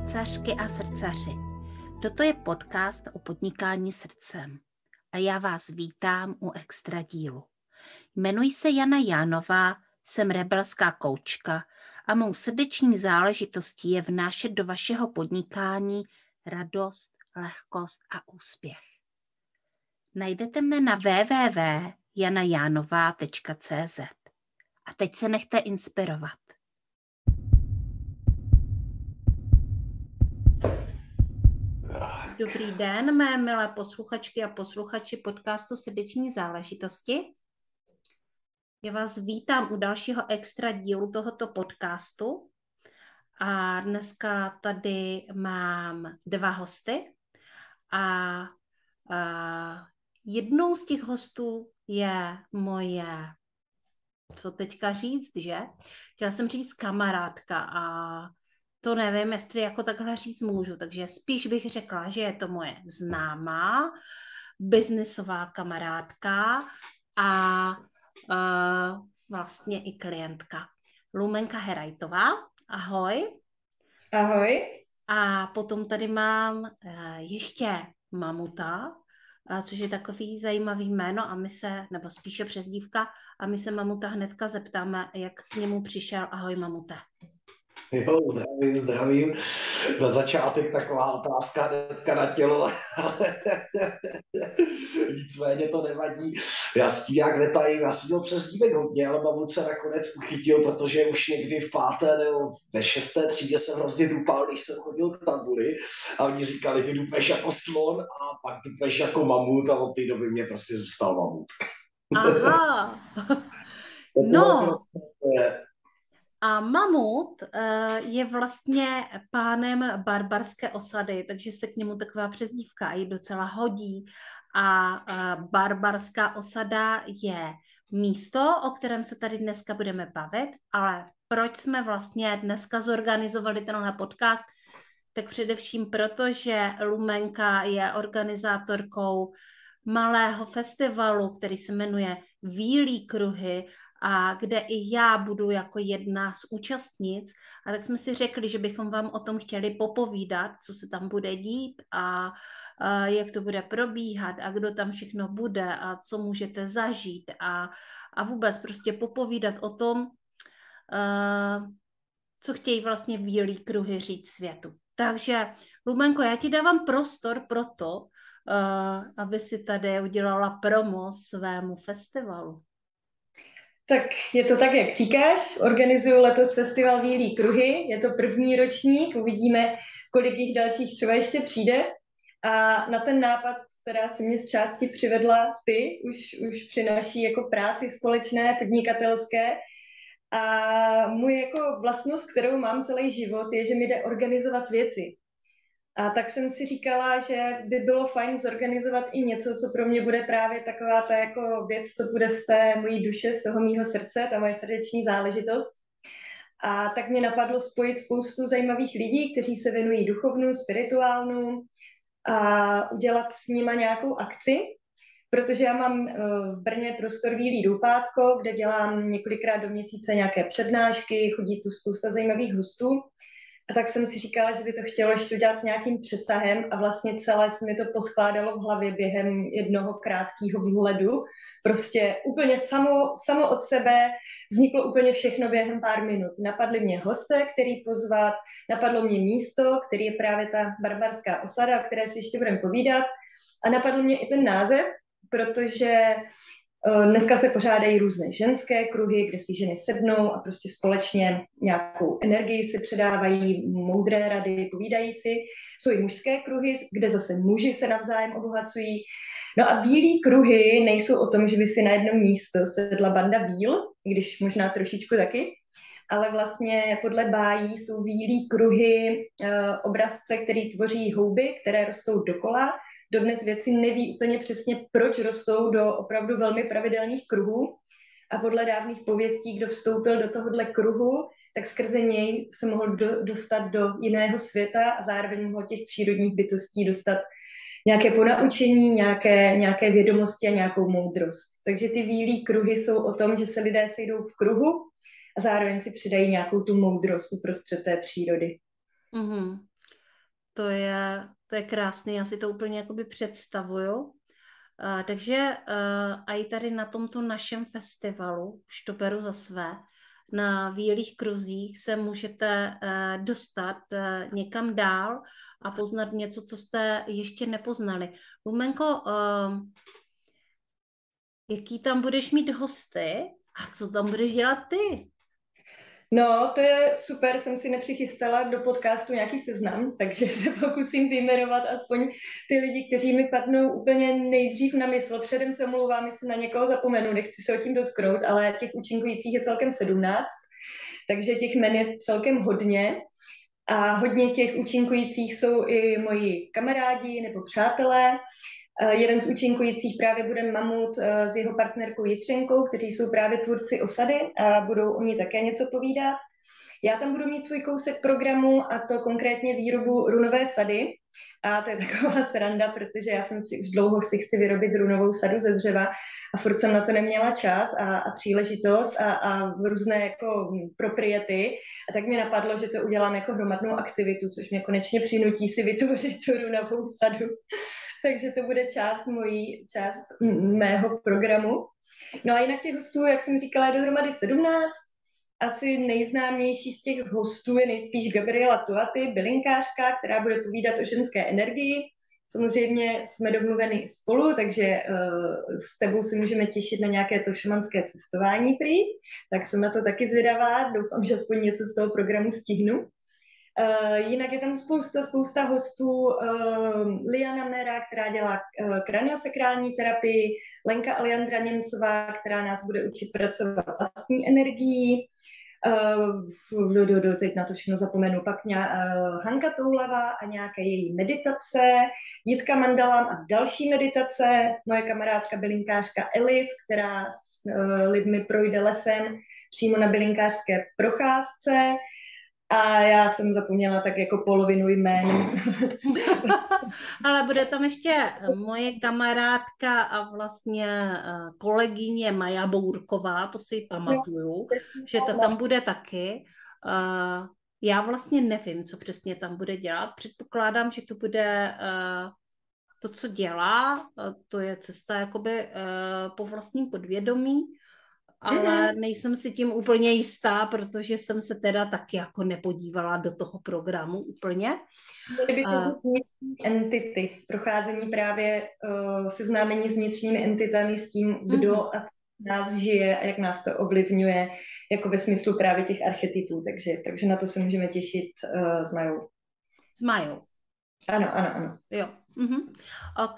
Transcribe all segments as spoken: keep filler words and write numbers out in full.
srdcařky a srdcaři. Toto je podcast o podnikání srdcem a já vás vítám u extra dílu. Jmenuji se Jana Jánová, jsem rebelská koučka a mou srdeční záležitostí je vnášet do vašeho podnikání radost, lehkost a úspěch. Najdete mne na w w w tečka jana jánová tečka c z. A teď se nechte inspirovat. Dobrý den, mé milé posluchačky a posluchači podcastu Srdeční záležitosti. Já vás vítám u dalšího extra dílu tohoto podcastu. A dneska tady mám dva hosty. A, a jednou z těch hostů je moje, co teďka říct, že? Chtěla jsem říct kamarádka a to nevím, jestli jako takhle říct můžu, takže spíš bych řekla, že je to moje známá biznisová kamarádka a uh, vlastně i klientka. Lumenka Herajtová, ahoj. Ahoj. A potom tady mám uh, ještě Mamuta, uh, což je takový zajímavý jméno a my se, nebo spíše přezdívka, a my se Mamuta hnedka zeptáme, jak k němu přišel. Ahoj, Mamute. Jo, zdravím, zdravím. Na začátek taková otázka hnedka na tělo, ale nicméně to nevadí. Já s tím jak netajím, já si měl přezdívek hodně, ale Mamut se nakonec uchytil, protože už někdy v páté nebo ve šesté třídě jsem hrozně dupal, když jsem chodil k tabuli a oni říkali, ty dupeš jako slon a pak dupeš jako mamut a od té doby mě prostě zůstal Mamut. Aha. No. Prostě, a Mamut uh, je vlastně pánem barbarské osady, takže se k němu taková přezdívka i docela hodí. A uh, barbarská osada je místo, o kterém se tady dneska budeme bavit, ale proč jsme vlastně dneska zorganizovali tenhle podcast, tak především proto, že Lumenka je organizátorkou malého festivalu, který se jmenuje Bílý kruhy, a kde i já budu jako jedna z účastnic. A tak jsme si řekli, že bychom vám o tom chtěli popovídat, co se tam bude dít a, a jak to bude probíhat a kdo tam všechno bude a co můžete zažít a, a vůbec prostě popovídat o tom, uh, co chtějí vlastně Bílý kruhy říct světu. Takže, Lumenko, já ti dávám prostor pro to, uh, aby si tady udělala promo svému festivalu. Tak je to tak, jak říkáš. Organizuju letos festival Bílý kruhy. Je to první ročník, uvidíme, kolik jich dalších třeba ještě přijde. A na ten nápad, která si mě z části přivedla ty, už, už při naší jako práci společné, podnikatelské. A můj jako vlastnost, kterou mám celý život, je, že mi jde organizovat věci. A tak jsem si říkala, že by bylo fajn zorganizovat i něco, co pro mě bude právě taková ta jako věc, co bude z té mojí duše, z toho mýho srdce, ta moje srdeční záležitost. A tak mě napadlo spojit spoustu zajímavých lidí, kteří se věnují duchovnu, spirituálnu a udělat s nima nějakou akci, protože já mám v Brně prostor Bílý doupátko, kde dělám několikrát do měsíce nějaké přednášky, chodí tu spousta zajímavých hostů. A tak jsem si říkala, že by to chtělo ještě udělat s nějakým přesahem a vlastně celé se mi to poskládalo v hlavě během jednoho krátkého vhledu. Prostě úplně samo, samo od sebe vzniklo úplně všechno během pár minut. Napadly mě hosté, který pozvat, napadlo mě místo, který je právě ta barbarská osada, o které si ještě budeme povídat. A napadl mě i ten název, protože dneska se pořádají různé ženské kruhy, kde si ženy sednou a prostě společně nějakou energii si předávají, moudré rady, povídají si. Jsou i mužské kruhy, kde zase muži se navzájem obohacují. No a bílý kruhy nejsou o tom, že by si na jedno místo sedla banda bíl, i když možná trošičku taky, ale vlastně podle bájí jsou bílý kruhy uh, obrazce, který tvoří houby, které rostou dokola. Dodnes věci neví úplně přesně, proč rostou do opravdu velmi pravidelných kruhů. A podle dávných pověstí, kdo vstoupil do tohohle kruhu, tak skrze něj se mohl do, dostat do jiného světa a zároveň mohl těch přírodních bytostí dostat nějaké ponaučení, nějaké, nějaké vědomosti a nějakou moudrost. Takže ty bílý kruhy jsou o tom, že se lidé sejdou v kruhu a zároveň si přidají nějakou tu moudrost uprostřed té přírody. Mm-hmm. to je, to je krásný, já si to úplně jakoby představuju. Uh, takže uh, a i tady na tomto našem festivalu, už to beru za své, na Bílých kruzích se můžete uh, dostat uh, někam dál a poznat něco, co jste ještě nepoznali. Lumenko, uh, jaký tam budeš mít hosty a co tam budeš dělat ty? No, to je super, jsem si nepřichystala do podcastu nějaký seznam, takže se pokusím vyjmenovat aspoň ty lidi, kteří mi padnou úplně nejdřív na mysl. Předem se omlouvám, jestli na někoho zapomenu, nechci se o tím dotknout, ale těch účinkujících je celkem sedmnáct, takže těch jmen je celkem hodně. A hodně těch účinkujících jsou i moji kamarádi nebo přátelé. Jeden z účinkujících právě bude Mamut s jeho partnerkou Jitřenkou, kteří jsou právě tvůrci osady a budou o ní také něco povídat. Já tam budu mít svůj kousek programu, a to konkrétně výrobu runové sady. A to je taková sranda, protože já jsem si už dlouho si chci vyrobit runovou sadu ze dřeva a furt jsem na to neměla čas a, a příležitost a, a různé jako propriety. A tak mi napadlo, že to udělám jako hromadnou aktivitu, což mě konečně přinutí si vytvořit tu runovou sadu. Takže to bude část mojí, část mého programu. No a jinak těch hostů, jak jsem říkala, je dohromady sedmnáct. Asi nejznámější z těch hostů je nejspíš Gabriela Tuaty, bylinkářka, která bude povídat o ženské energii. Samozřejmě jsme domluveni spolu, takže uh, s tebou si můžeme těšit na nějaké to šamanské cestování prý. Tak jsem na to taky zvědavá, doufám, že aspoň něco z toho programu stihnu. Uh, jinak je tam spousta, spousta hostů, uh, Liana Mera, která dělá uh, kraniosakrální terapii, Lenka Aliandra Němcová, která nás bude učit pracovat s vlastní energií, uh, do, do, do, teď na to všechno zapomenu, pak ně, uh, Hanka Toulavá a nějaké její meditace, Jitka Mandalám a další meditace, moje kamarádka bylinkářka Elis, která s uh, lidmi projde lesem přímo na bylinkářské procházce. A já jsem zapomněla tak jako polovinu jmén. Ale bude tam ještě moje kamarádka a vlastně kolegyně Maja Bourková, to si pamatuju, že ta tam bude taky. Já vlastně nevím, co přesně tam bude dělat. Předpokládám, že to bude to, co dělá, to je cesta jakoby po vlastním podvědomí, ale nejsem si tím úplně jistá, protože jsem se teda taky jako nepodívala do toho programu úplně. Byly by to uh, entity, procházení právě uh, seznámení s vnitřními entitami, s tím, kdo uh-huh. a co nás žije a jak nás to ovlivňuje, jako ve smyslu právě těch archetypů, takže, takže na to se můžeme těšit uh, s Majou. S Majou. Ano, ano, ano. Jo. Uh-huh. Ok.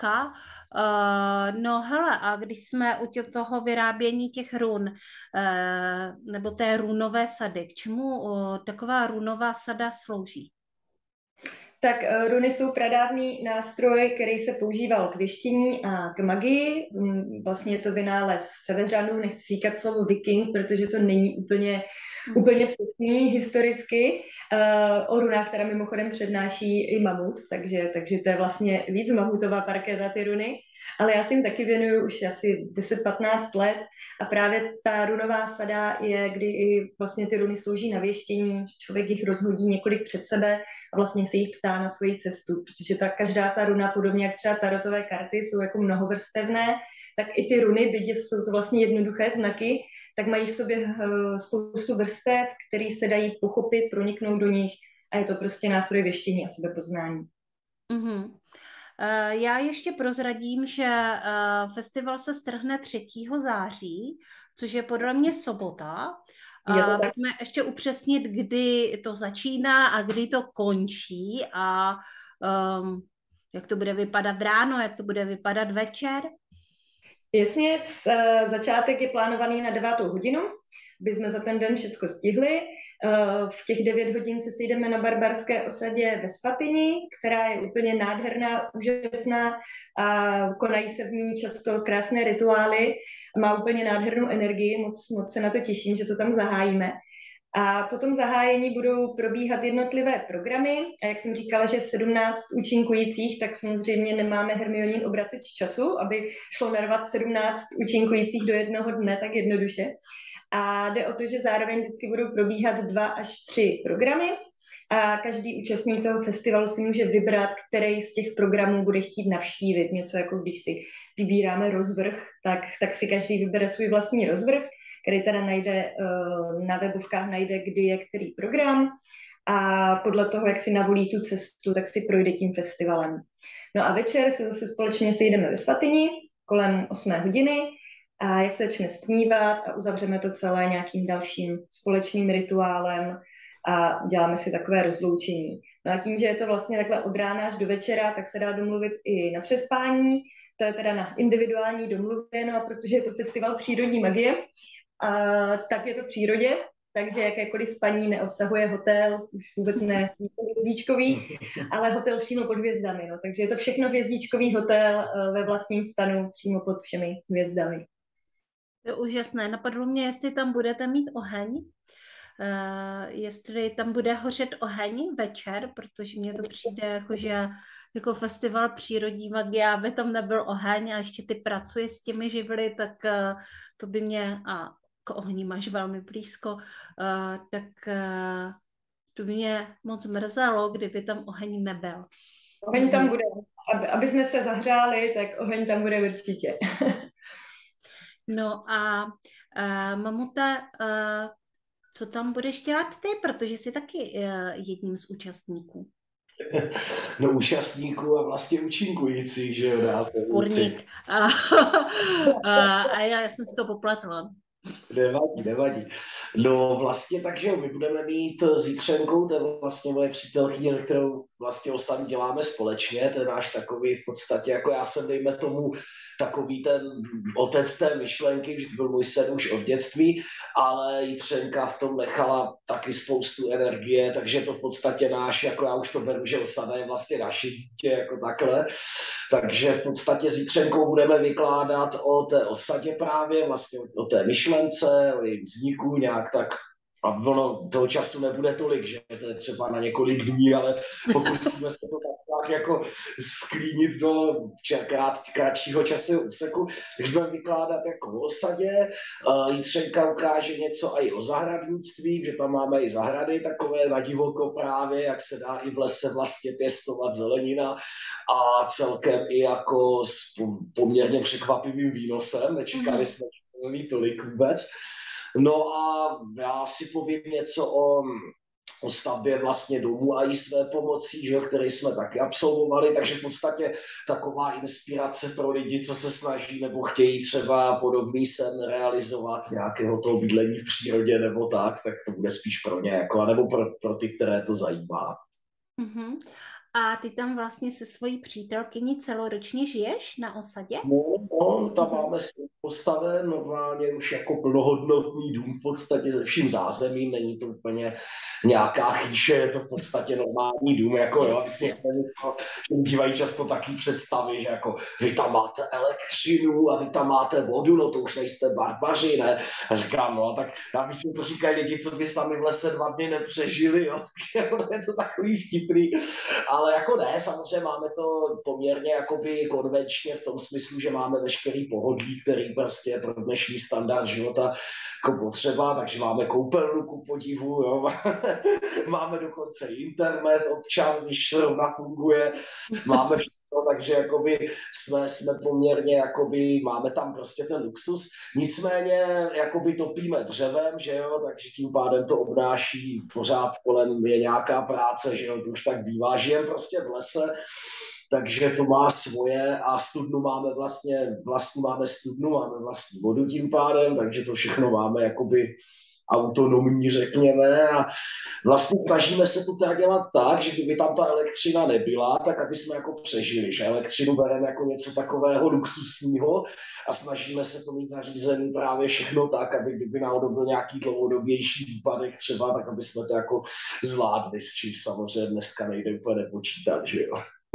Uh, no hele, a když jsme u toho vyrábění těch run, uh, nebo té runové sady, k čemu uh, taková runová sada slouží? Tak uh, runy jsou pradávný nástroj, který se používal k věštění a k magii. Um, vlastně je to vynález Seveřanů, nechci říkat slovo viking, protože to není úplně, mm. úplně přesný historicky. Uh, o runách, která mimochodem přednáší i Mamut, takže, takže to je vlastně víc mamutová parketa ty runy. Ale já si jim taky věnuju už asi deset patnáct let a právě ta runová sada je, kdy i vlastně ty runy slouží na věštění, člověk jich rozhodí několik před sebe a vlastně se jich ptá na svoji cestu, protože ta, každá ta runa, podobně jak třeba tarotové karty, jsou jako mnohovrstevné, tak i ty runy, byť jsou to vlastně jednoduché znaky, tak mají v sobě spoustu vrstev, které se dají pochopit, proniknout do nich a je to prostě nástroj věštění a sebepoznání. Mm-hmm. Já ještě prozradím, že festival se strhne třetího září, což je podle mě sobota. Pojďme ještě upřesnit, kdy to začíná a kdy to končí a um, jak to bude vypadat ráno, jak to bude vypadat večer. Jasně, začátek je plánovaný na devátou hodinu, aby jsme za ten den všechno stihli. V těch devět hodin se sejdeme na barbarské osadě ve Svatyni, která je úplně nádherná, úžasná a konají se v ní často krásné rituály. Má úplně nádhernou energii, moc, moc se na to těším, že to tam zahájíme. A po tom zahájení budou probíhat jednotlivé programy. A jak jsem říkala, že sedmnáct účinkujících, tak samozřejmě nemáme Hermionin obraceč času, aby šlo narvat sedmnáct účinkujících do jednoho dne tak jednoduše. A jde o to, že zároveň vždycky budou probíhat dva až tři programy. a každý účastník toho festivalu si může vybrat, který z těch programů bude chtít navštívit. Něco jako když si vybíráme rozvrh, tak, tak si každý vybere svůj vlastní rozvrh, který teda najde na webovkách, najde, kdy je který program a podle toho, jak si navolí tu cestu, tak si projde tím festivalem. No a večer se zase společně sejdeme ve Svatyni kolem osmé hodiny a jak se začne stmívat a uzavřeme to celé nějakým dalším společným rituálem a děláme si takové rozloučení. No a tím, že je to vlastně takhle od rána až do večera, tak se dá domluvit i na přespání, to je teda na individuální domluvě, no a protože je to festival přírodní magie, a tak je to v přírodě, takže jakékoliv spaní neobsahuje hotel, už vůbec ne hvězdíčkový, ale hotel přímo pod hvězdami. No. Takže je to všechno hvězdíčkový hotel ve vlastním stanu přímo pod všemi hvězdami. To je úžasné. Napadlo mě, jestli tam budete mít oheň, uh, jestli tam bude hořet oheň večer, protože mně to přijde jako, že jako festival přírodní magie, aby tam nebyl oheň a ještě ty pracuje s těmi živly, tak uh, to by mě... A, k ohni máš velmi blízko, uh, tak uh, to mě moc mrzelo, kdyby tam oheň nebyl. Oheň tam bude. Aby, aby jsme se zahřáli, tak oheň tam bude určitě. No a uh, Mamute, uh, co tam budeš dělat ty, protože jsi taky uh, jedním z účastníků. No účastníků a vlastně účinkujících, že jo, Kurník. A, a, a já, já jsem si to popletla. Nevadí, nevadí. No vlastně takže my budeme mít zítřenkou, to je vlastně moje přítelkyně, se kterou vlastně osam děláme společně, to je náš takový v podstatě, jako já jsem dejme tomu takový ten otec té myšlenky, že byl můj sen už od dětství, ale Jitřenka v tom nechala taky spoustu energie, takže to v podstatě náš, jako já už to beru, že osada je vlastně naše dítě, jako takhle. Takže v podstatě s Jitřenkou budeme vykládat o té osadě právě, vlastně o té myšlence, o jejím vzniku, nějak tak. A ono toho času nebude tolik, že to je třeba na několik dní, ale pokusíme se to tak jako sklínit do krát, kratšího časového úseku. Takže budeme vykládat jako o osadě. Jitřenka ukáže něco i o zahradnictví, že tam máme i zahrady takové na divoko právě, jak se dá i v lese vlastně pěstovat zelenina a celkem i jako s poměrně překvapivým výnosem. Nečekali mm-hmm. jsme, že to mít tolik vůbec. No a já si povím něco o, o stavbě vlastně domů a i své pomocí, že, které jsme taky absolvovali, takže v podstatě taková inspirace pro lidi, co se snaží nebo chtějí třeba podobný sen realizovat, nějakého toho bydlení v přírodě nebo tak, tak to bude spíš pro ně, jako, nebo pro, pro ty, které to zajímá. Mm-hmm. A ty tam vlastně se svojí přítelkyní celoročně žiješ na osadě? No, no tam máme postaven normálně už jako plnohodnotný dům v podstatě se vším zázemím, není to úplně nějaká chýše, je to v podstatě normální dům, jako jo, myslím, že bývají často taky představy, že jako vy tam máte elektřinu a vy tam máte vodu, no to už nejste barbaři, ne? A říkám, no tak já bych to říkají lidi, co by sami v lese dva dny nepřežili, jo, takže je to takový vtipný, ale jako ne, samozřejmě máme to poměrně jakoby konvenčně v tom smyslu, že máme veškerý pohodlí, který prostě je pro dnešní standard života jako potřeba, takže máme koupelnu ku podivu, jo. Máme dokonce internet občas, když zrovna funguje, máme všechno, takže jakoby jsme, jsme poměrně, jakoby, máme tam prostě ten luxus, nicméně jakoby topíme dřevem, že jo, takže tím pádem to obnáší pořád kolem je nějaká práce, že jo, to už tak bývá, žijem prostě v lese, takže to má svoje a studnu máme vlastně, vlastní máme studnu, máme vlastní vodu tím pádem, takže to všechno máme jakoby autonomní, řekněme, a vlastně snažíme se to teda dělat tak, že kdyby tam ta elektřina nebyla, tak aby jsme jako přežili, že elektřinu bereme jako něco takového luxusního a snažíme se to mít zařízený právě všechno tak, aby kdyby náhodou byl nějaký dlouhodobější výpadek třeba, tak aby jsme to jako zvládli, s čím samozřejmě dneska nejde úplně nepočítat, že jo.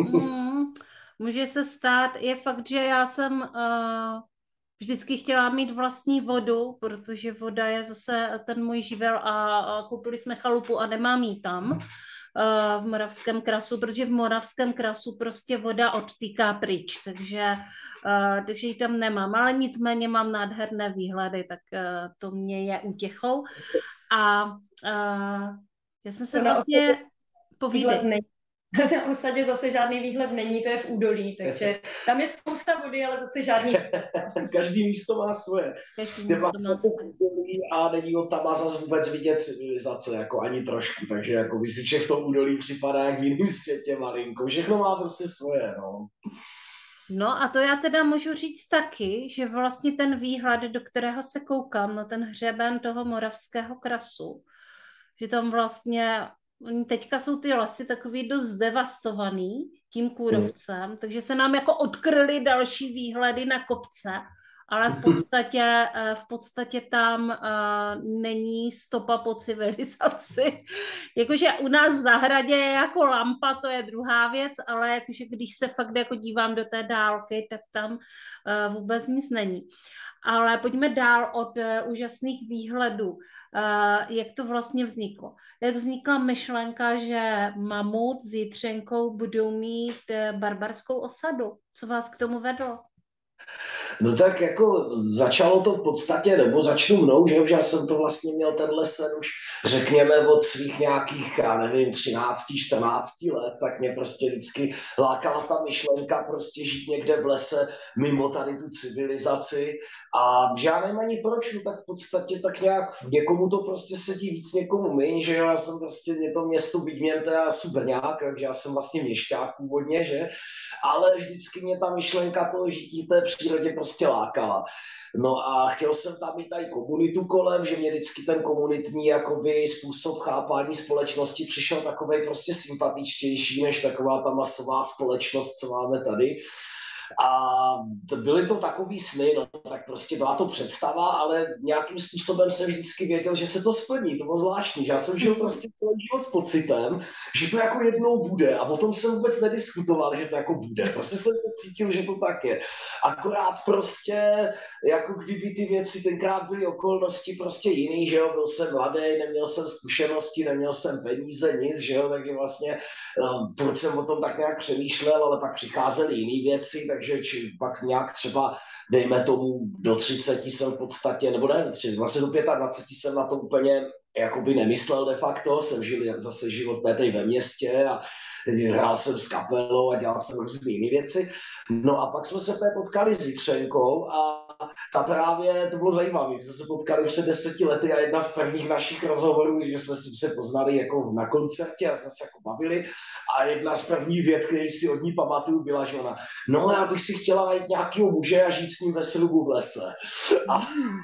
Mm, může se stát, je fakt, že já jsem uh, vždycky chtěla mít vlastní vodu, protože voda je zase ten můj živel a, a koupili jsme chalupu a nemám ji tam uh, v Moravském krasu, protože v Moravském krasu prostě voda odtýká pryč, takže, uh, takže ji tam nemám, ale nicméně mám nádherné výhledy, tak uh, to mě je útěchou a uh, já jsem se vlastně... Povídej. Na osadě zase žádný výhled není, to je v údolí, takže tam je spousta vody, ale zase žádný. Každý místo má svoje. Každý místo vlastně má svoje. A není on tam a zase vůbec vidět civilizace, jako ani trošku, takže jako Vysyče v tom údolí připadá jak v jiném světě malinko. Všechno má prostě svoje, no. No a to já teda můžu říct taky, že vlastně ten výhled, do kterého se koukám, na ten hřeben toho Moravského krasu, že tam vlastně, teďka jsou ty lesy takový dost zdevastovaný tím kůrovcem, mm. takže se nám jako odkryly další výhledy na kopce, ale v podstatě, v podstatě tam uh, není stopa po civilizaci. Jakože u nás v zahradě je jako lampa, to je druhá věc, ale jakože když se fakt jako dívám do té dálky, tak tam uh, vůbec nic není. Ale pojďme dál od uh, úžasných výhledů. Uh, jak to vlastně vzniklo? Jak vznikla myšlenka, že Mamut s Jitřenkou budou mít uh, barbarskou osadu? Co vás k tomu vedlo? No tak jako začalo to v podstatě, nebo začnu mnou, že už já jsem to vlastně měl tenhle sen už řekněme od svých nějakých, já nevím, třinácti, čtrnácti let, tak mě prostě vždycky lákala ta myšlenka prostě žít někde v lese mimo tady tu civilizaci a žádném ani proč, no tak v podstatě tak nějak někomu to prostě sedí víc, někomu méně, že jo, já jsem prostě, mě to město vidím, to já jsem Brňák, takže já jsem vlastně měšťák původně, že, ale vždycky mě ta myšlenka toho žití v té přírodě prostě lákala. No a chtěl jsem tam mít tady komunitu kolem, že mě vždycky ten komunitní jakoby způsob chápání společnosti přišel takovej prostě sympatičtější než taková ta masová společnost, co máme tady. A byly to takový sny, no tak prostě byla to představa, ale nějakým způsobem jsem vždycky věděl, že se to splní, to bylo zvláštní, že já jsem žil prostě celý život s pocitem, že to jako jednou bude a o tom jsem vůbec nediskutoval, že to jako bude, prostě jsem to cítil, že to tak je. Akorát prostě, jako kdyby ty věci tenkrát byly okolnosti prostě jiný, že jo, byl jsem mladý, neměl jsem zkušenosti, neměl jsem peníze, nic, že jo, takže vlastně um, furt jsem o tom tak nějak přemýšlel, ale pak přicházely jiné věci, tak takže či pak nějak třeba, dejme tomu, do třiceti jsem v podstatě, nebo ne, vlastně do dvaceti pěti jsem na to úplně jakoby nemyslel de facto, jsem žil zase život tady ve městě a hrál jsem s kapelou a dělal jsem různé jiné věci. No a pak jsme se potkali s Jitřenkou a ta právě, to bylo zajímavé, že jsme se potkali před deseti lety a jedna z prvních našich rozhovorů, že jsme se poznali jako na koncertě a jsme se jako bavili a jedna z prvních vět, který si od ní pamatuju, byla, že ona, no já bych si chtěla najít nějakého muže a žít s ním ve srubu v lese. A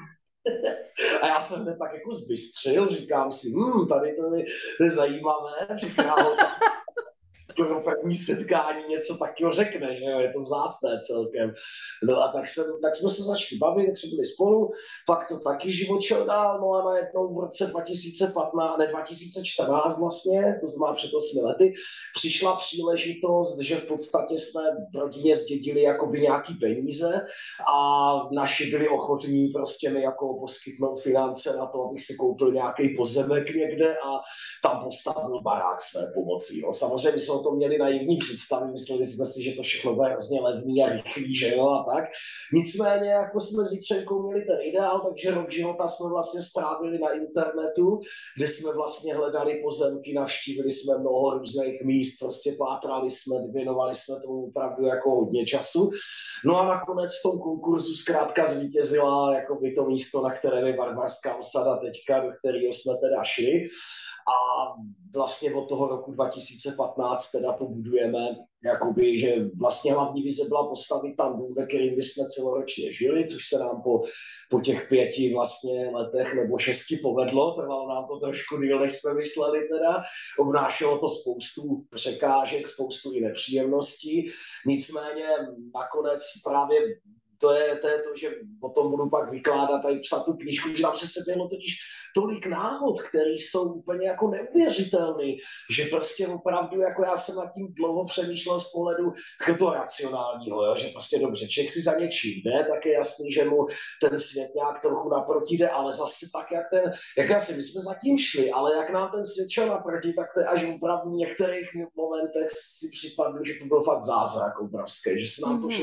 A já jsem to tak jako zbystřil, říkám si, hm, tady to je, to je zajímavé, říkám, skoro první setkání něco takového řekne, že jo, je to vzácné celkem. No a tak, jsem, tak jsme se začali bavit, tak jsme byli spolu, pak to taky život šel dál, no a najednou v roce dva tisíce patnáct, ne dva tisíce čtrnáct vlastně, to znamená před osmi lety, přišla příležitost, že v podstatě jsme v rodině zdědili jakoby nějaký peníze a naši byli ochotní prostě mi jako poskytnout finance na to, abych si koupil nějaký pozemek někde a tam postavil barák své pomocí. No, samozřejmě jsme o tom měli naivní představy, mysleli jsme si, že to všechno bude hrozně levný a rychlý, že jo, a tak. Nicméně, jako jsme s Jitřenkou měli ten ideál, takže rok života jsme vlastně strávili na internetu, kde jsme vlastně hledali pozemky, navštívili jsme mnoho různých míst, prostě pátrali jsme, věnovali jsme tomu opravdu jako hodně času. No a nakonec v tom konkurzu zkrátka zvítězila jako by to místo, na kterém je barbarská osada teďka, do kterého jsme teda šli. A vlastně od toho roku dva tisíce patnáct teda to budujeme, jakoby, že vlastně hlavní vize byla postavit tam dům, ve kterým bychom celoročně žili, což se nám po, po těch pěti vlastně letech nebo šesti povedlo, trvalo nám to trošku díl, než jsme mysleli teda, obnášelo to spoustu překážek, spoustu i nepříjemností, nicméně nakonec právě To je, to je to, že o tom budu pak vykládat a psat tu knížku, že tam se seběhlo totiž tolik náhod, které jsou úplně jako neuvěřitelné, že prostě opravdu, jako já jsem nad tím dlouho přemýšlel z pohledu toho racionálního, jo? Že prostě dobře, člověk si za něčím jde, tak je jasný, že mu ten svět nějak trochu naproti jde, ale zase tak, jak ten, jak já si, my jsme zatím šli, ale jak nám ten svět šel naproti, tak to je až opravdu v některých momentech si připadlo, že to byl fakt zázrak obrovský, že se nám to všechno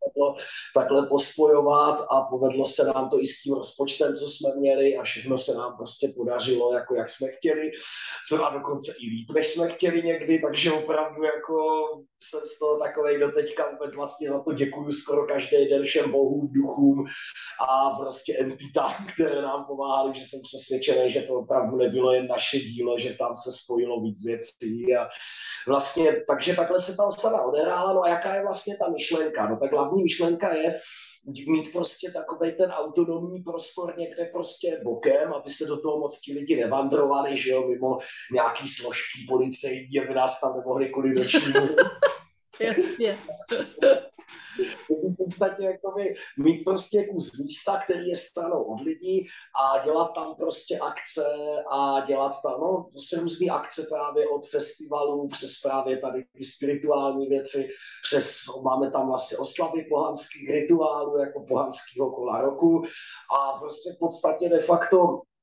povedlo takhle pospojovat a povedlo se nám to i s tím rozpočtem, co jsme měli a všechno se nám prostě podařilo, jako jak jsme chtěli, co a dokonce i líp, než jsme chtěli někdy, takže opravdu jako jsem z toho takovej do teďka vůbec vlastně za to děkuju skoro každý den všem bohům, duchům a prostě entitám, které nám pomáhaly, že jsem přesvědčený, že to opravdu nebylo jen naše dílo, že tam se spojilo víc věcí a vlastně, takže takhle se ta osada odehrála, no a jaká je vlastně ta myšlenka? No tak hlavní myšlenka je mít prostě takovej ten autonomní prostor někde prostě bokem, aby se do toho moc ti lidi nevandrovali, že jo, mimo nějaký složky policejní, aby nás tam nemohli kvůli nočnímu. Jasně. V podstatě jakoby mít prostě kus místa, který je stranou od lidí a dělat tam prostě akce a dělat tam, no, prostě různý akce právě od festivalů přes právě tady ty spirituální věci, přes, máme tam vlastně oslavy pohanských rituálů, jako pohanského kola roku a prostě v podstatě de facto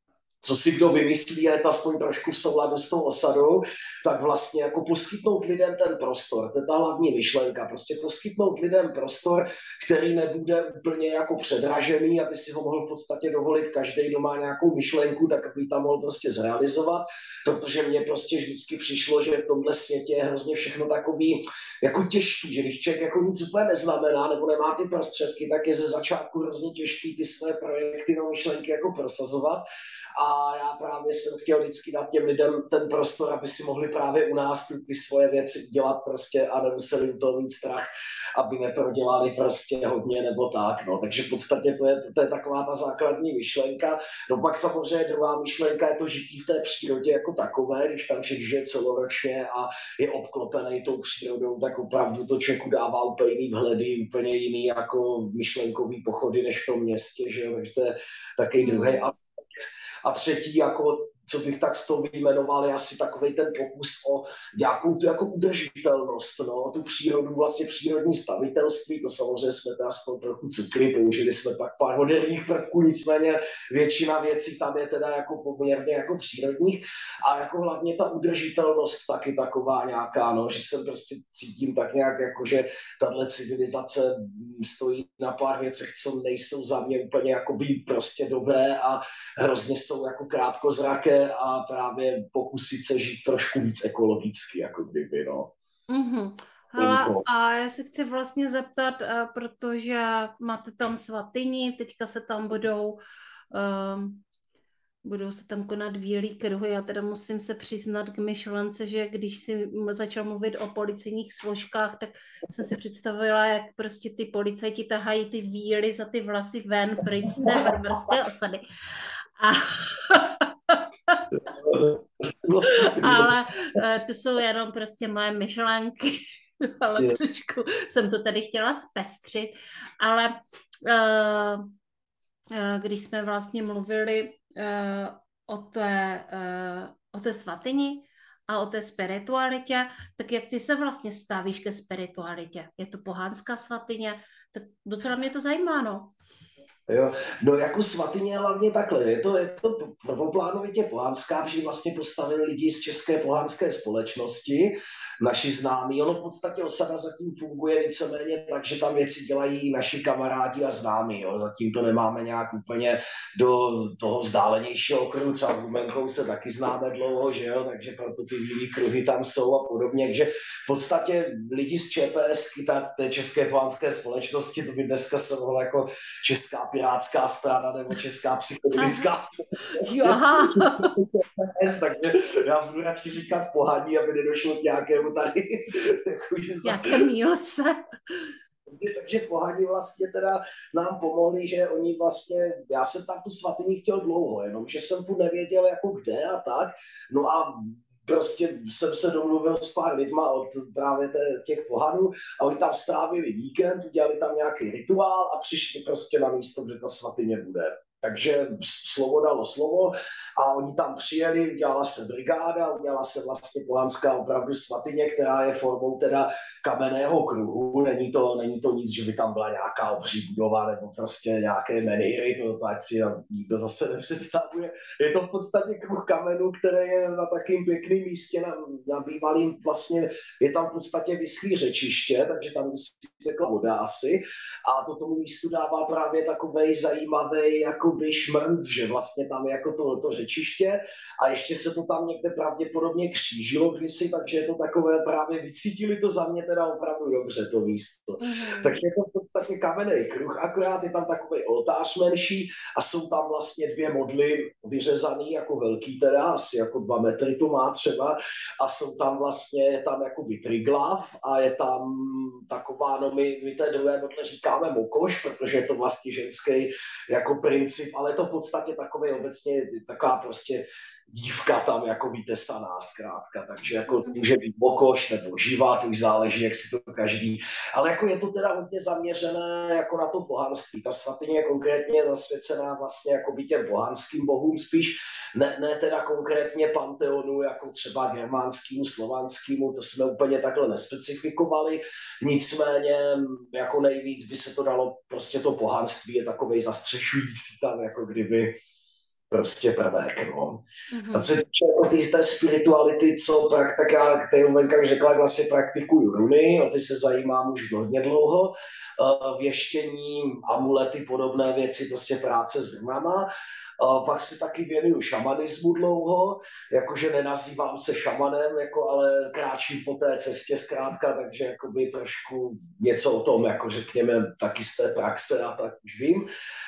co si kdo vymyslí, je to aspoň trošku v souladu s tou osadou, tak vlastně jako poskytnout lidem ten prostor, to je ta hlavní myšlenka, prostě poskytnout lidem prostor, který nebude úplně jako předražený, aby si ho mohl v podstatě dovolit každý, kdo má nějakou myšlenku, tak aby tam mohl prostě zrealizovat, protože mně prostě vždycky přišlo, že v tomhle světě je hrozně všechno takový jako těžký, že když člověk jako nic úplně neznamená nebo nemá ty prostředky, tak je ze začátku hrozně těžký ty své projekty nebo myšlenky jako prosazovat. A já právě jsem chtěl vždycky dát těm lidem ten prostor, aby si mohli právě u nás ty, ty svoje věci dělat prostě a nemuseli u toho mít strach, aby neprodělali prostě hodně nebo tak, no. Takže v podstatě to je, to je taková ta základní myšlenka. No pak samozřejmě druhá myšlenka je to žití v té přírodě jako takové, když tam člověk žije celoročně a je obklopený tou přírodou, tak opravdu to člověku dává úplně jiný vhledy, úplně jiný jako myšlenkový pochody než v tom městě, že jo, takže to je takový druhý aspekt. A třetí, jako, co bych tak z toho vyjmenoval, je asi takovej ten pokus o nějakou tu jako udržitelnost, no, tu přírodu, vlastně přírodní stavitelství, to samozřejmě jsme to aspoň trochu cukli, použili jsme pak pár moderních prvků, nicméně většina věcí tam je teda jako poměrně jako přírodních a jako hlavně ta udržitelnost taky taková nějaká, no, že se prostě cítím tak nějak jako, že tahle civilizace stojí na pár věcech, co nejsou za mě úplně jako být prostě dobré a hrozně jsou jako krátkozraké a právě pokusit se žít trošku víc ekologicky, jako kdyby, no. Mm-hmm. Hele, a já se chci vlastně zeptat, protože máte tam svatyni, teďka se tam budou, um, budou se tam konat výlí kruhy. Já teda musím se přiznat k myšlence, že když si začal mluvit o policejních složkách, tak jsem si představila, jak prostě ty policajti tahají ty víly za ty vlasy ven pryč z té barbarské osady. A ale to jsou jenom prostě moje myšlenky, ale je. Trošku jsem to tady chtěla zpestřit, ale uh, uh, když jsme vlastně mluvili uh, o té, uh, o té svatyni a o té spiritualitě, tak jak ty se vlastně stavíš ke spiritualitě? Je to pohanská svatyně? Tak docela mě to zajímá, no. Jo. No jako svatyně hlavně takhle, je to, je to prvoplánovitě pohanská, protože vlastně postavili lidi z české pohanské společnosti, naši známí, ono v podstatě osada zatím funguje víceméně tak, že tam věci dělají naši kamarádi a známí, jo. Zatím to nemáme nějak úplně do toho vzdálenějšího okruhu, třeba s Lumenkou se taky známe dlouho, že jo, takže proto ty výlí kruhy tam jsou a podobně, takže v podstatě lidi z ČPSky, té české pohanské společnosti, to by dneska se mohlo jako česká pirátská strana nebo česká psychodelická strana. Takže já budu radši říkat pohaní, aby nedošlo k nějakému tady. Jaké mílce. Takže pohani vlastně teda nám pomohli, že oni vlastně, já jsem tam tu svatyni chtěl dlouho, jenom že jsem tu nevěděl jako kde a tak, no a prostě jsem se domluvil s pár lidma od právě těch pohanů a oni tam strávili víkend, udělali tam nějaký rituál a přišli prostě na místo, kde ta svatyně bude. Takže slovo dalo slovo a oni tam přijeli, udělala se brigáda, udělala se vlastně pohanská opravdu svatyně, která je formou teda kamenného kruhu. Není to, není to nic, že by tam byla nějaká obří budova nebo prostě nějaké menýry, to, to ať si nikdo zase nepředstavuje. Je to v podstatě kruh kamenu, který je na takým pěkným místě, na, na bývalým vlastně, je tam v podstatě vyschlý řečiště, takže tam vyschla voda asi a to tomu místu dává právě takovej zajímavý jakoby šmrnc, že vlastně tam je jako to, to řečiště a ještě se to tam někde pravděpodobně křížilo kdysi, takže je to takové právě, vycítili to za mě teda opravdu dobře to místo. Mm-hmm. Takže je to v podstatě kamenný kruh, akorát je tam takový oltář menší a jsou tam vlastně dvě modly vyřezaný jako velký teda, asi jako dva metry to má třeba a jsou tam vlastně, je tam jakoby triglav a je tam taková, no my, my té druhé modle říkáme mokoš, protože je to vlastně ženský jako princip, ale je to v podstatě takový obecně taková prostě dívka tam jako vytesaná zkrátka, takže jako může být mokoš nebo živá, to už záleží, jak si to každý, ale jako je to teda hodně zaměřené jako na to bohanství. Ta svatyně je konkrétně zasvěcená vlastně jako by těm bohanským bohům spíš, ne, ne teda konkrétně panteonu jako třeba germánskému, slovanskému, to jsme úplně takhle nespecifikovali, nicméně jako nejvíc by se to dalo, prostě to bohanství je takovej zastřešující tam, jako kdyby prostě prvek, no. Mm-hmm. A co se týče jako ty, té spirituality, co prak, tak já, který Venka řekla, vlastně praktikuju runy, o ty se zajímám už hodně dlouho, uh, věštění, amulety, podobné věci, prostě práce s runama. Uh, pak se taky věnuju šamanismu dlouho, jakože nenazývám se šamanem, jako, ale kráčím po té cestě zkrátka, takže jakoby trošku něco o tom, jako řekněme, taky z té praxe a tak už vím.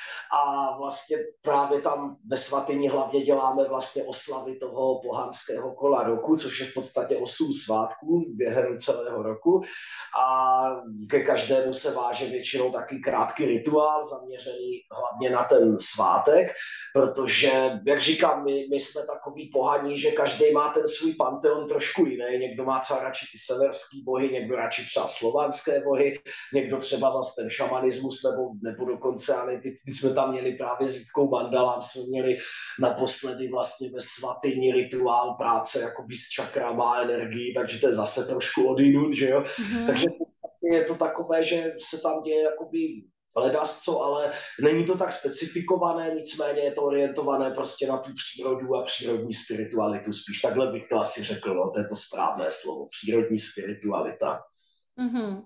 A vlastně právě tam ve svatyni hlavně děláme vlastně oslavy toho pohanského kola roku, což je v podstatě osm svátků během celého roku a ke každému se váže většinou taky krátký rituál zaměřený hlavně na ten svátek, protože, jak říkám, my, my jsme takový pohaní, že každý má ten svůj panteon trošku jiný, někdo má třeba radši ty severský bohy, někdo radši třeba slovanské bohy, někdo třeba zase ten šamanismus nebo, nebo dokonce, ale ty, ty jsme tam měli právě s Jitkou Mandalám, jsme měli naposledy vlastně ve svatyni rituál práce jakoby s čakrama a energií, takže to je zase trošku odinut, že jo. Mm-hmm. Takže je to takové, že se tam děje jakoby ledasco, ale není to tak specifikované, nicméně je to orientované prostě na tu přírodu a přírodní spiritualitu, spíš takhle bych to asi řekl, no, to je to správné slovo, přírodní spiritualita. Mm-hmm.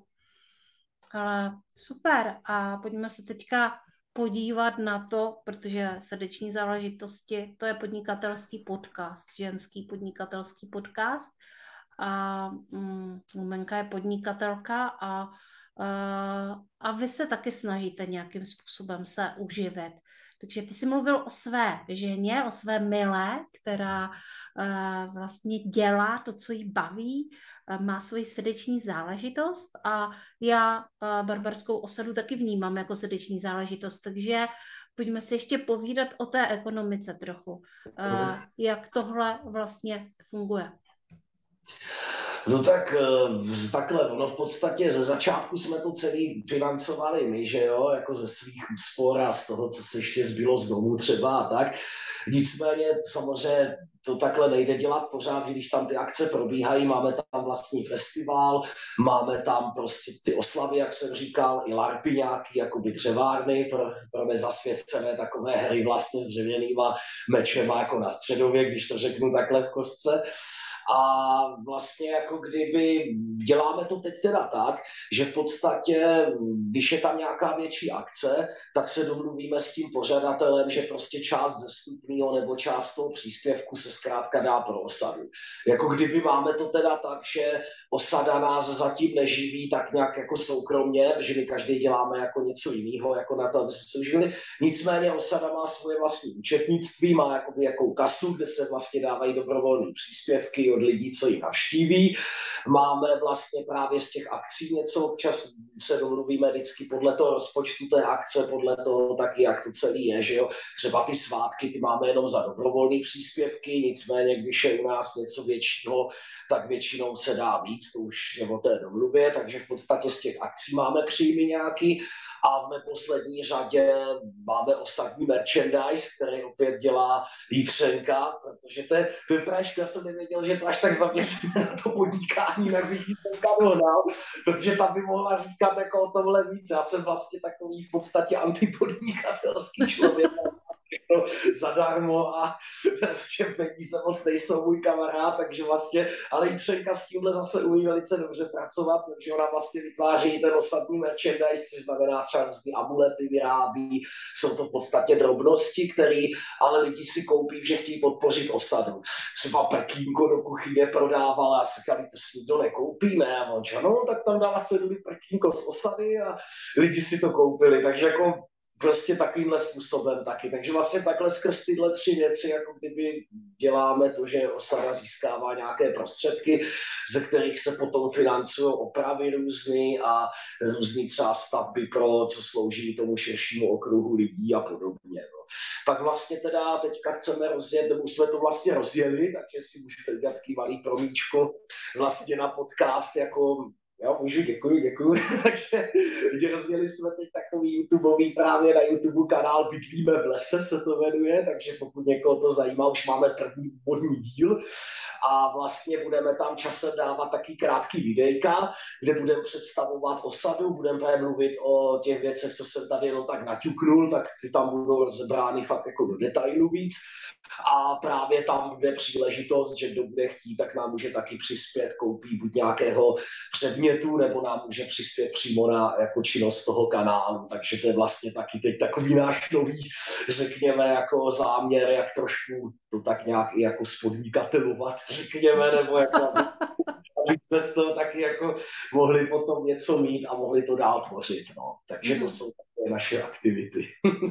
Ale super, a pojďme se teďka podívat na to, protože srdeční záležitosti, to je podnikatelský podcast, ženský podnikatelský podcast a mm, Lumenka je podnikatelka a, a, a vy se taky snažíte nějakým způsobem se uživit. Takže ty jsi mluvil o své ženě, o své milé, která uh, vlastně dělá to, co jí baví, uh, má svoji srdeční záležitost a já uh, barbarskou osadu taky vnímám jako srdeční záležitost, takže pojďme si ještě povídat o té ekonomice trochu. Uh, jak tohle vlastně funguje? No tak takhle, no v podstatě ze začátku jsme to celý financovali my, že jo, jako ze svých úspor a z toho, co se ještě zbylo z domu třeba a tak. Nicméně samozřejmě to takhle nejde dělat pořád, když tam ty akce probíhají, máme tam vlastní festival, máme tam prostě ty oslavy, jak jsem říkal, i larpy nějaký, jakoby dřevárny, pro, pro nezasvěcené takové hry vlastně s dřevěnýma mečema jako na středověk, když to řeknu takhle v kostce. A vlastně jako kdyby děláme to teď teda tak, že v podstatě, když je tam nějaká větší akce, tak se domluvíme s tím pořadatelem, že prostě část ze vstupního nebo část toho příspěvku se zkrátka dá pro osadu. Jako kdyby máme to teda tak, že osada nás zatím neživí tak nějak jako soukromně, že my každý děláme jako něco jiného, jako na to, aby jsme se užili. Nicméně osada má svoje vlastní účetnictví, má jakoby jakou kasu, kde se vlastně dávají dobrovolné příspěvky od lidí, co ji navštíví. Máme vlastně právě z těch akcí něco, občas se domluvíme vždycky podle toho rozpočtu té akce, podle toho taky, jak to celý je, že jo. Třeba ty svátky, ty máme jenom za dobrovolné příspěvky, nicméně, když je u nás něco většího, tak většinou se dá víc, to už je o té domluvě, takže v podstatě z těch akcí máme příjmy nějaký A v neposlední řadě máme osadní merchandise, který opět dělá Jitřenka, protože to je, to je Pražka, jsem nevěděl, že to až tak zaměřené na to podnikání, jak bych Jitřenka dohnal, protože tam by mohla říkat jako o tomhle víc. Já jsem vlastně takový v podstatě antipodnikatelský člověk, zadarmo a vlastně peníze moc nejsou můj kamarád, takže vlastně, ale Jitřenka s tímhle zase umí velice dobře pracovat, protože ona vlastně vytváří ten osadní merchandise, což znamená třeba různý amulety vyrábí, jsou to v podstatě drobnosti, které ale lidi si koupí, že chtějí podpořit osadu. Třeba prkínko do kuchyně prodávala a říkali, to si nikdo nekoupí, ne? A on říkal, no tak tam dala cenu prkínko z osady a lidi si to koupili, takže jako prostě takovýmhle způsobem taky. Takže vlastně takhle skrz tyhle tři věci, jako kdyby děláme to, že osada získává nějaké prostředky, ze kterých se potom financují opravy různý a různý třeba stavby pro, co slouží tomu širšímu okruhu lidí a podobně. No. Pak vlastně teda teďka chceme rozjet, nebo už jsme to vlastně rozjeli, takže si můžete udělat takový malý promíčko vlastně na podcast, jako jo, můžu, děkuji, děkuji. Takže rozdělili jsme teď takový YouTubeový právě na YouTube kanál Bydlíme v lese se to jmenuje, takže pokud někoho to zajímá, už máme první úvodní díl a vlastně budeme tam časem dávat taky krátký videjka, kde budeme představovat osadu, budeme mluvit o těch věcech, co jsem tady jenom tak naťuknul, tak ty tam budou rozebrány fakt jako do detailu víc. A právě tam bude příležitost, že kdo bude chtít, tak nám může taky přispět, koupí buď nějakého předmětu, nebo nám může přispět přímo na jako činnost toho kanálu. Takže to je vlastně taky teď takový náš nový, řekněme, jako záměr, jak trošku to tak nějak i jako spodnikatelovat, řekněme, nebo jako aby jsme z toho taky jako mohli potom něco mít a mohli to dál tvořit. No. Takže to jsou takové naše aktivity.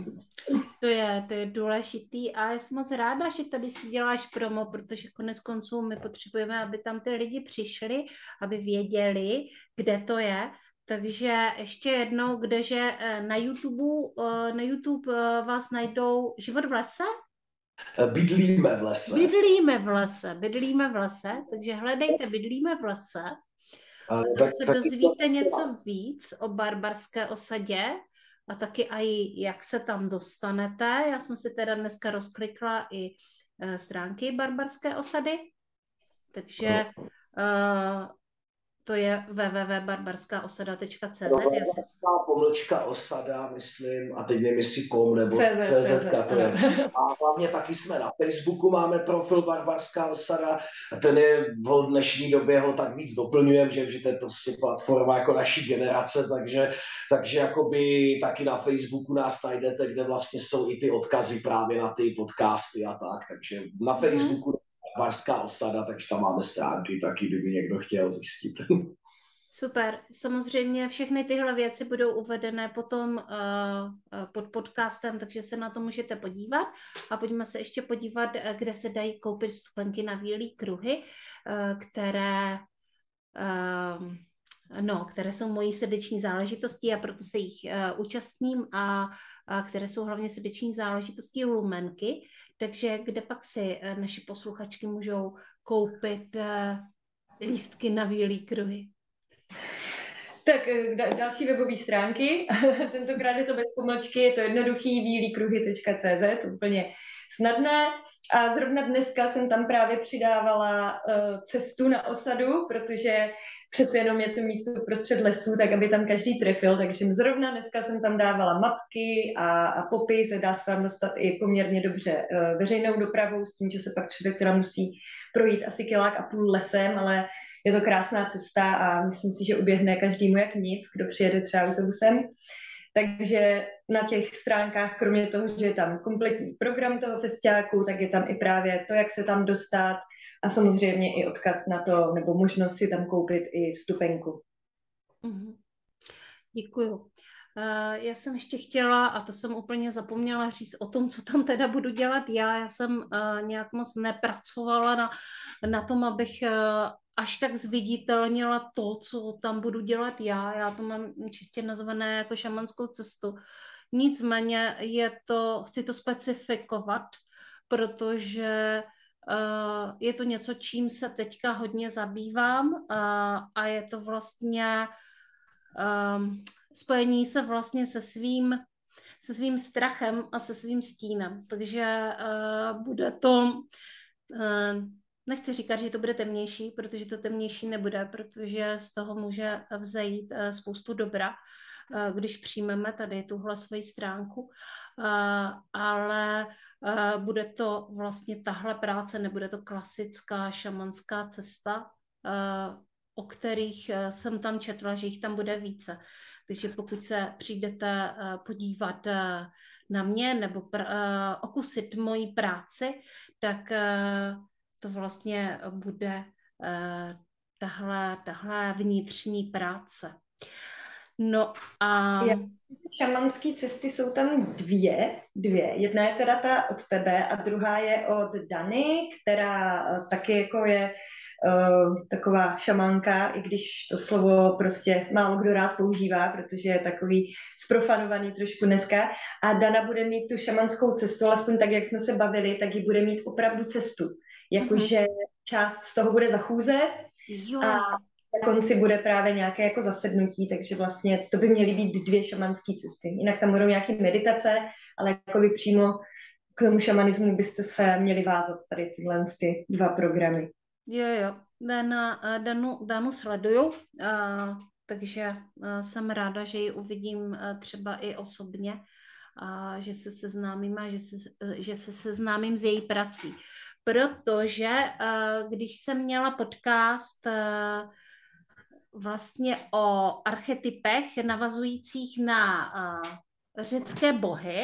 To je, to je důležitý a já jsem moc ráda, že tady si děláš promo, protože konec konců my potřebujeme, aby tam ty lidi přišli, aby věděli, kde to je. Takže ještě jednou, kdeže na YouTube, na YouTube vás najdou Život v lese? Bydlíme v lese. Bydlíme v lese, bydlíme v lese, takže hledejte Bydlíme v lese. A tam se dozvíte něco víc o barbarské osadě a taky i jak se tam dostanete. Já jsem si teda dneska rozklikla i stránky barbarské osady, takže uh, to je w w w tečka barbarská osada tečka c z. Barbarská pomlčka osada, myslím, a teď nevím, jestli kom nebo C Z. A hlavně taky jsme na Facebooku, máme profil Barbarská osada a ten je v dnešní době ho tak víc doplňujeme, že, že to je prostě platforma jako naší generace, takže, takže jakoby taky na Facebooku nás najdete, kde vlastně jsou i ty odkazy právě na ty podcasty a tak, takže na Facebooku mm-hmm. Barbarská osada, takže tam máme stránky taky, kdyby někdo chtěl zjistit. Super. Samozřejmě všechny tyhle věci budou uvedené potom uh, pod podcastem, takže se na to můžete podívat. A pojďme se ještě podívat, kde se dají koupit vstupenky na Bílý kruhy, uh, které, uh, no, které jsou mojí srdeční záležitostí a proto se jich uh, účastním a, a které jsou hlavně srdeční záležitostí Lumenky. Takže kde pak si uh, naši posluchačky můžou koupit uh, lístky na Bílý kruhy? Tak další webové stránky, tentokrát je to bez pomlčky, je to jednoduchý bílýkruhy tečka c z, to úplně snadné. A zrovna dneska jsem tam právě přidávala uh, cestu na osadu, protože přece jenom je to místo prostřed lesů, tak aby tam každý trefil, takže zrovna dneska jsem tam dávala mapky a, a popis, dá se tam dostat i poměrně dobře uh, veřejnou dopravou, s tím, že se pak člověk teda musí projít asi kilák a půl lesem, ale je to krásná cesta a myslím si, že uběhne každému jak nic, kdo přijede třeba autobusem. Takže na těch stránkách, kromě toho, že je tam kompletní program toho festiáku, tak je tam i právě to, jak se tam dostat a samozřejmě i odkaz na to, nebo možnost si tam koupit i vstupenku. Mm-hmm. Děkuju. Já jsem ještě chtěla, a to jsem úplně zapomněla říct o tom, co tam teda budu dělat já. Já jsem nějak moc nepracovala na, na tom, abych až tak zviditelnila to, co tam budu dělat já. Já to mám čistě nazvané jako šamanskou cestu. Nicméně je to, chci to specifikovat, protože uh, je to něco, čím se teďka hodně zabývám uh, a je to vlastně um, spojení se vlastně se svým, se svým strachem a se svým stínem. Takže uh, bude to, uh, nechci říkat, že to bude temnější, protože to temnější nebude, protože z toho může vzejít uh, spoustu dobra, uh, když přijmeme tady tuhle svoji stránku, uh, ale uh, bude to vlastně tahle práce, nebude to klasická šamanská cesta, uh, o kterých uh, jsem tam četla, že jich tam bude více. Takže pokud se přijdete uh, podívat uh, na mě nebo pr- uh, okusit moji práci, tak uh, to vlastně bude uh, tahle, tahle vnitřní práce. No a... Šamanské cesty jsou tam dvě, dvě. Jedna je teda ta od tebe a druhá je od Dany, která taky jako je uh, taková šamanka, i když to slovo prostě málo kdo rád používá, protože je takový zprofanovaný trošku dneska. A Dana bude mít tu šamanskou cestu, alespoň tak, jak jsme se bavili, tak ji bude mít opravdu cestu. Jakože mm-hmm. část z toho bude za chůze jo. A na konci bude právě nějaké jako zasednutí, takže vlastně to by měly být dvě šamanské cesty. Jinak tam budou nějaké meditace, ale jako by přímo k tomu šamanismu byste se měli vázat tady tyhle ty dva programy. Jo, jo. Dana, Danu, Danu sleduju, uh, takže uh, jsem ráda, že ji uvidím uh, třeba i osobně, uh, že se seznámím a že se, uh, že se seznámím s její prací. Protože uh, když jsem měla podcast uh, vlastně o archetypech navazujících na uh, řecké bohy,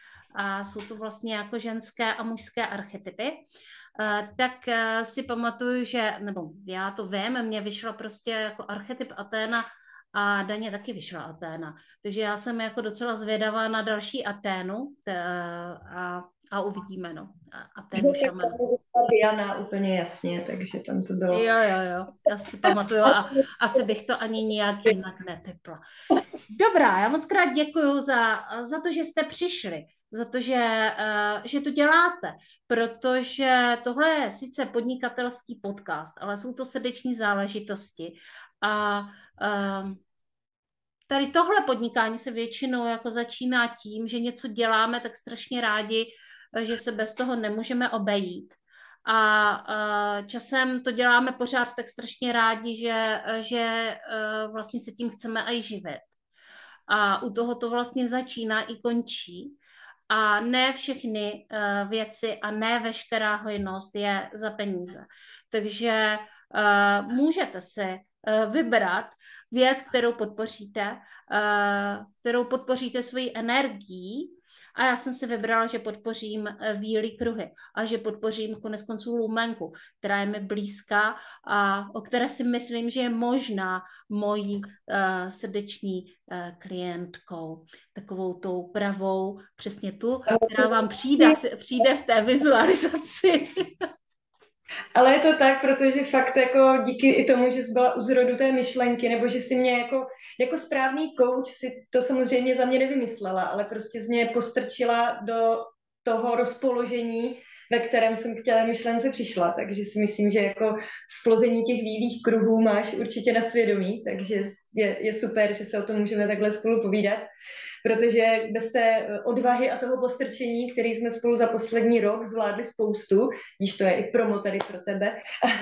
a jsou to vlastně jako ženské a mužské archetypy, uh, tak uh, si pamatuju, že, nebo já to vím, mě vyšla prostě jako archetyp Aténa a Daně taky vyšla Aténa. Takže já jsem jako docela zvědavá na další Aténu t- a, a uvidíme, no. Aténu šaman. Diana úplně jasně, takže tam to bylo. Jo, jo, jo, já si pamatuju a asi bych to ani nijak jinak netypla. Dobrá, já moc krát děkuju za, za to, že jste přišli, za to, že, uh, že to děláte, protože tohle je sice podnikatelský podcast, ale jsou to srdeční záležitosti a uh, tady tohle podnikání se většinou jako začíná tím, že něco děláme tak strašně rádi, že se bez toho nemůžeme obejít. A uh, časem to děláme pořád tak strašně rádi, že, že uh, vlastně se tím chceme i živit. A u toho to vlastně začíná i končí. A ne všechny uh, věci a ne veškerá hojnost je za peníze. Takže uh, můžete si uh, vybrat věc, kterou podpoříte, uh, kterou podpoříte svojí energií. A já jsem si vybrala, že podpořím Bílý kruhy a že podpořím konec konců Lumenku, která je mi blízká a o které si myslím, že je možná mojí uh, srdeční uh, klientkou. Takovou tou pravou, přesně tu, která vám přijde, přijde v té vizualizaci. Ale je to tak, protože fakt jako díky i tomu, že jsi byla u zrodu té myšlenky, nebo že jsi mě jako, jako správný coach si to samozřejmě za mě nevymyslela, ale prostě jsi mě postrčila do toho rozpoložení, ve kterém jsem k té myšlence přišla. Takže si myslím, že jako splození těch bílých kruhů máš určitě na svědomí, takže je, je super, že se o tom můžeme takhle spolu povídat. Protože bez té odvahy a toho postrčení, který jsme spolu za poslední rok zvládli spoustu, když to je i promo tady pro tebe,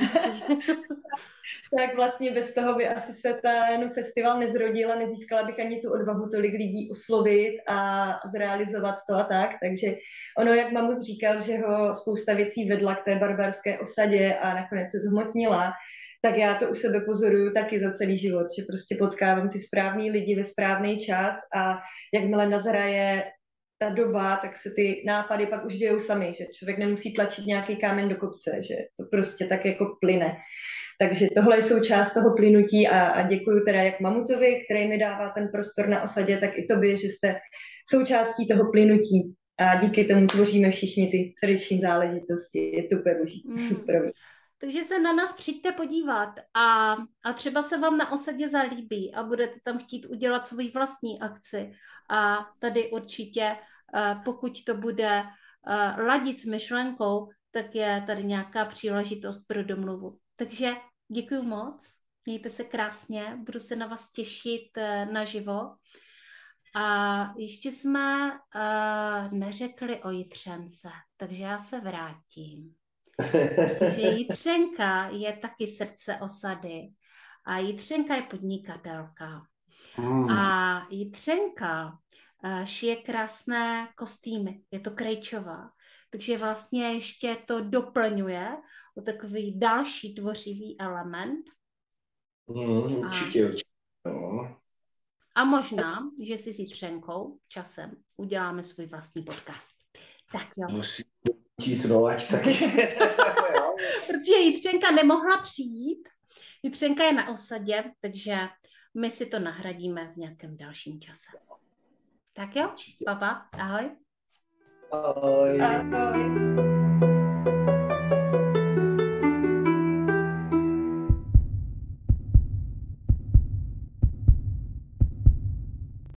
tak vlastně bez toho by asi se ten festival nezrodil a nezískala bych ani tu odvahu tolik lidí oslovit a zrealizovat to a tak. Takže ono, jak Mamut říkal, že ho spousta věcí vedla k té barbarské osadě a nakonec se zhmotnila, tak já to u sebe pozoruju taky za celý život, že prostě potkávám ty správný lidi ve správný čas a jakmile nazraje ta doba, tak se ty nápady pak už dějou sami, že člověk nemusí tlačit nějaký kámen do kopce, že to prostě tak jako plyne. Takže tohle je součást toho plynutí a, a děkuju teda jak Mamutovi, který mi dává ten prostor na osadě, tak i tobě, že jste součástí toho plynutí a díky tomu tvoříme všichni ty srdeční záležitosti. Je to úplně boží, mm. super. Takže se na nás přijďte podívat a, a třeba se vám na osadě zalíbí a budete tam chtít udělat svoji vlastní akci. A tady určitě, pokud to bude ladit s myšlenkou, tak je tady nějaká příležitost pro domluvu. Takže děkuju moc. Mějte se krásně, budu se na vás těšit naživo. A ještě jsme uh, neřekli o Jitřence, takže já se vrátím. Takže Jitřenka je taky srdce osady a Jitřenka je podnikatelka. Mm. A Jitřenka uh, šije krásné kostýmy, je to Krejčová. Takže vlastně ještě to doplňuje o takový další tvořivý element. Mm, určitě, a, určitě. No. A možná, že si s Jitřenkou časem uděláme svůj vlastní podcast. Tak jo. Musí jít, no, ať taky. Protože Jitřenka nemohla přijít. Jitřenka je na osadě, takže my si to nahradíme v nějakém dalším čase. Tak jo, papa, ahoj. Ahoj. Ahoj.